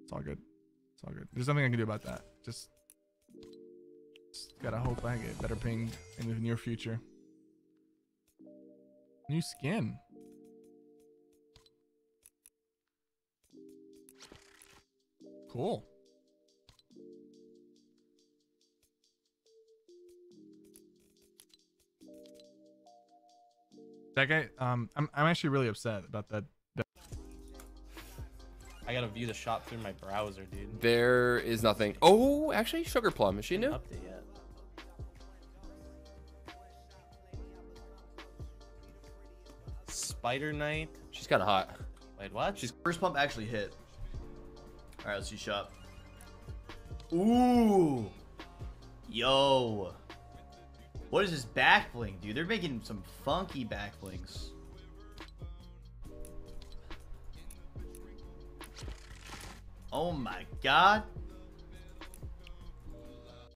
It's all good. It's all good. There's nothing I can do about that. Just gotta hope I get better ping in the near future. New skin. Cool. That guy, I'm actually really upset about that. I gotta view the shop through my browser, dude. There is nothing. Oh, actually, Sugarplum. Is she new? Update yet. Spider Knight. She's kind of hot. Wait, what? She's first pump actually hit. All right, let's see shop. Ooh, yo, what is this back bling, dude? They're making some funky back blings. Oh my god.